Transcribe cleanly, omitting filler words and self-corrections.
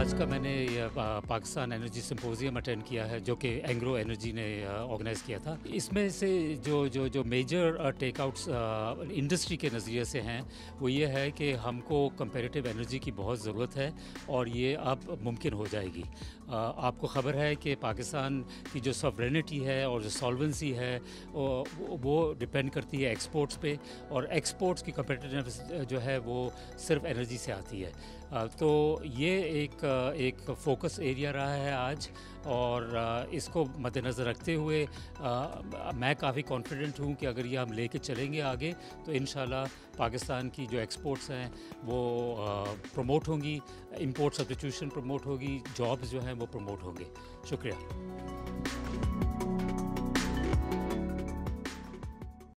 आज का मैंने पाकिस्तान एनर्जी सिम्पोजियम अटेंड किया है, जो कि एंग्रो एनर्जी ने ऑर्गेनाइज़ किया था। इसमें से जो मेजर टेकआउट्स इंडस्ट्री के नज़रिए से हैं, वो ये है कि हमको कंपैरेटिव एनर्जी की बहुत ज़रूरत है और ये अब मुमकिन हो जाएगी। आपको ख़बर है कि पाकिस्तान की जो सॉवरेनिटी है और जो सॉल्वेंसी है वो डिपेंड करती है एक्सपोर्ट्स पे, और एक्सपोर्ट्स की कंपैरेटिवनेस जो है वो सिर्फ एनर्जी से आती है। तो ये एक फोकस एरिया रहा है आज, और इसको मद्देनज़र रखते हुए मैं काफ़ी कॉन्फिडेंट हूँ कि अगर ये हम लेके चलेंगे आगे तो इंशाल्लाह पाकिस्तान की जो एक्सपोर्ट्स हैं वो प्रमोट होंगी, इंपोर्ट सब्स्टिट्यूशन प्रमोट होगी, जॉब्स जो हैं वो प्रमोट होंगे। शुक्रिया।